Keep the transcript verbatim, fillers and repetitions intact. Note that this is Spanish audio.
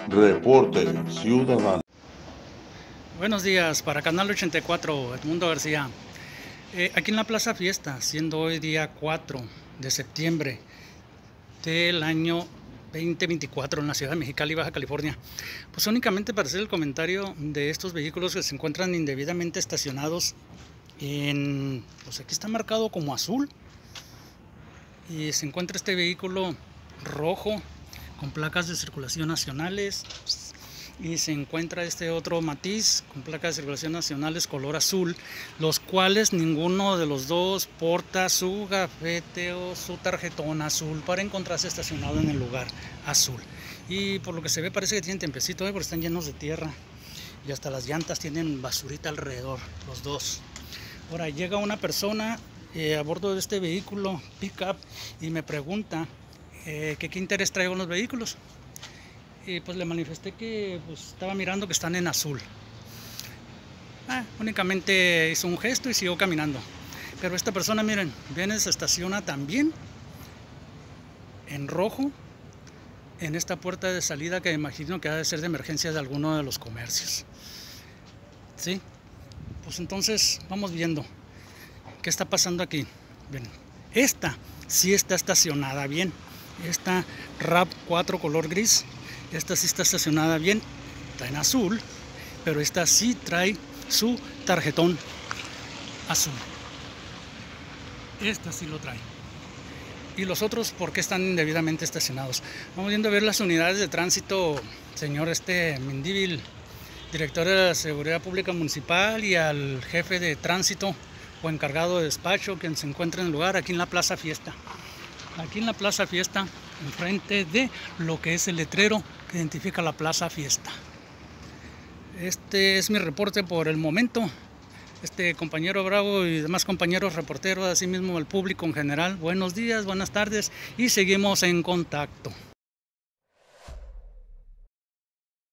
Reporte Ciudadano. Buenos días, para Canal ochenta y cuatro, Edmundo García. Eh, aquí en la Plaza Fiesta, siendo hoy día cuatro de septiembre del año veinte veinticuatro en la ciudad de Mexicali, Baja California. Pues únicamente para hacer el comentario de estos vehículos que se encuentran indebidamente estacionados en... Pues aquí está marcado como azul. Y se encuentra este vehículo rojo con placas de circulación nacionales. Y se encuentra este otro matiz con placas de circulación nacionales color azul, los cuales ninguno de los dos porta su gafete o su tarjetón azul para encontrarse estacionado en el lugar azul. Y por lo que se ve parece que tienen tiempecito, ¿eh? Porque están llenos de tierra y hasta las llantas tienen basurita alrededor, los dos. Ahora llega una persona eh, a bordo de este vehículo pickup y me pregunta eh, que qué interés traigo en los vehículos. Y pues le manifesté que pues, estaba mirando que están en azul. Ah, únicamente hizo un gesto y siguió caminando. Pero esta persona, miren, viene, se estaciona también en rojo en esta puerta de salida que imagino que ha de ser de emergencia de alguno de los comercios. Sí, pues entonces vamos viendo qué está pasando aquí. Ven, esta sí está estacionada bien. Esta RAV cuatro color gris. Esta sí está estacionada bien, está en azul, pero esta sí trae su tarjetón azul. Esta sí lo trae. ¿Y los otros por qué están indebidamente estacionados? Vamos viendo a ver las unidades de tránsito, señor este Mendívil, director de la Seguridad Pública Municipal, y al jefe de tránsito o encargado de despacho, quien se encuentra en el lugar, aquí en la Plaza Fiesta. Aquí en la Plaza Fiesta, enfrente de lo que es el letrero que identifica la Plaza Fiesta. Este es mi reporte por el momento. Este compañero Bravo y demás compañeros reporteros, así mismo el público en general, buenos días, buenas tardes y seguimos en contacto.